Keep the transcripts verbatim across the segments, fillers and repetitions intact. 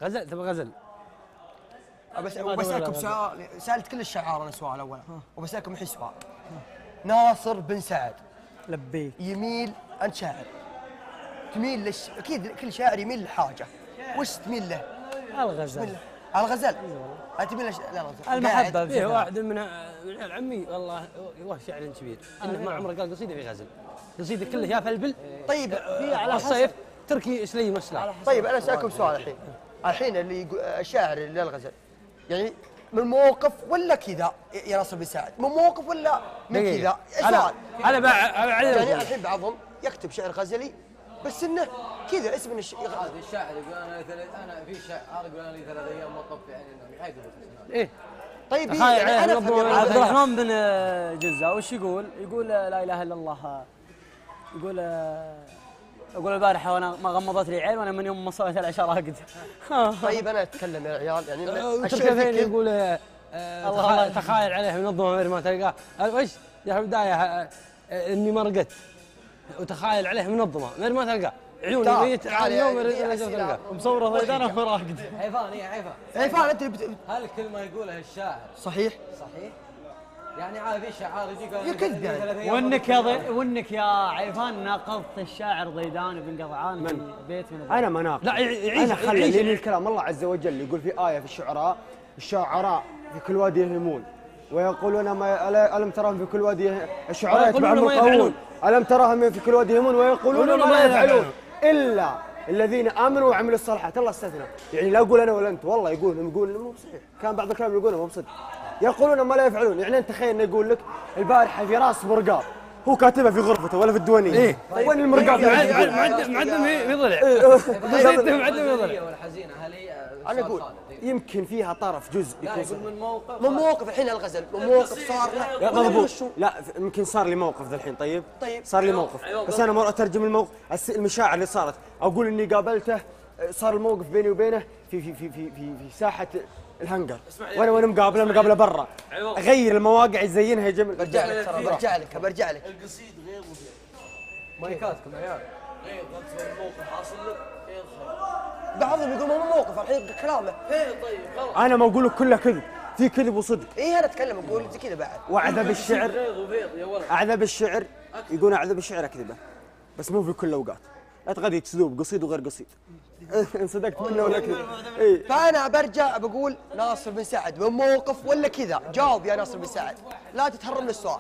غزل تبغى غزل. بس وبسألكم سؤال، سألت كل الشعراء أنا سؤال أولا وبسألكم الحين سؤال. ناصر بن سعد لبيك يميل، أنت شاعر تميل لش... أكيد كل شاعر يميل لحاجة، وش تميل له؟ الغزل. على الغزل؟ أنت تميل لش... لا الغزل المحبة. فيه واحد من من عمي والله هو شاعر كبير انه ما عمره قال قصيده في غزل، قصيده كلها يا فلبل. طيب في على الصيف تركي سلي مسلح. طيب أنا أسألكم سؤال الحين، الحين اللي يقول الشاعر اللي للغزل يعني من موقف ولا كذا يا ناصر بن سعد؟ من موقف ولا من كذا؟ انا انا بعلمك يعني الحين بعضهم يكتب شعر غزلي بس انه كذا اسم الش... هذا الشاعر يقول انا ثلاث انا في شاعر يقول انا لي ثلاث ايام موقف في عين النوم يحيد. ايه طيب إيه يعني انا افهم عبد الرحمن بن جزة وش يقول؟ يقول لا اله الا الله. يقول يقول البارحه وانا ما غمضت لي عين وانا من يوم ما صليت العشاء راقد. طيب انا اتكلم يا عيال يعني الشعر فين يقول الله تخايل عليه منظمه غير ما تلقاه. وش يا بدايه اني ما رقدت وتخايل عليه منظمه غير ما تلقاه عيوني ميت على النوم غير تلقاه مصوره ضيدانه وراقد. حيفان هي حيفان حيفان انت بت... هل كل ما يقوله الشاعر صحيح؟ صحيح؟ يعني عاد في شعار يجي قال يكذب يعني. وانك يا ضي... وانك يا عيفان ناقضت الشاعر ضيدان بن قطعان من بيت من انا ما ناقض. لا يعيش انا خلي لي الكلام. الله عز وجل يقول في آية في الشعراء الشعراء في كل وادي يهيمون ويقولون ما ألم تراهم في كل وادي الشعراء يتبعهم القوون ألم تراهم في كل وادي يهيمون ويقولون ما لا يفعلون إلا الذين آمنوا وعملوا الصالحات. الله استثنى يعني لا أقول أنا ولا أنت والله يقول يقول مو صحيح. كان بعض الكلام يقوله مو بصدق يقولون ما لا يفعلون. يعني أنت تخيل يقول لك البارحة في راس مرقاب هو كاتبها في غرفته ولا في الديوانية. إيه؟ وين المرقاب؟ معدم معدم في ضلع معدم في ضلع والحزينة هل هي أنا أقول يمكن فيها طرف جزء يكون من موقف من موقف الحين الغزل من موقف صار له مضبوط. لا يمكن صار لي موقف ذا الحين. طيب طيب صار لي موقف بس انا مرة اترجم الموقف المشاعر اللي صارت. اقول اني قابلته صار الموقف بيني وبينه في في في في في, في ساحة الهنجر وانا وانا مقابله مقابله برا. اغير المواقع يزينها يا جمل. برجع لك ترى برجع لك برجع لك القصيد غير مبين مايكاتكم عيال غير ضبط الموقف حاصل لك غير خير. بعضهم يقول مو موقف الحين كلامه. ايه طيب خلاص انا ما اقول لك كله كذب في كذب وصدق. ايه انا اتكلم اقول زي كذا بعد. واعذب الشعر غيظ وفيض يا ولد. اعذب الشعر يقول اعذب الشعر اكذبه بس مو في كل الاوقات. لا تغدي تسلوب قصيد وغير قصيد. ان صدقت منه ولا كذب. اي فانا برجع بقول ناصر بن سعد من موقف ولا كذا؟ جاوب يا ناصر بن سعد لا تتهرب من السؤال.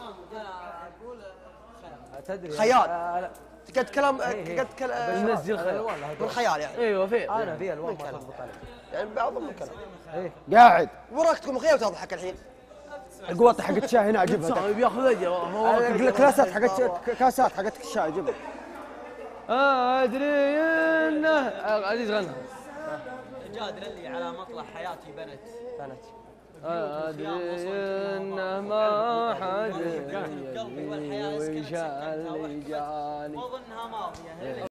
خيال قد كلام قد كلام ننزل خيال من خيال يعني. ايوه في انا في الوان ما تضبط عليك يعني بعضهم من كلام. ايه قاعد وراك تكون خيال وتضحك الحين. القوة حقت الشاي هنا اجيبها. بياخذ اجر كاسات حقت كاسات حقت الشاي اجيبها. ادري انه عزيز غنى جاد اللي على مطلع حياتي بنت بنت ادري انه ما حد وش اللي جاني واظنها ماضيه.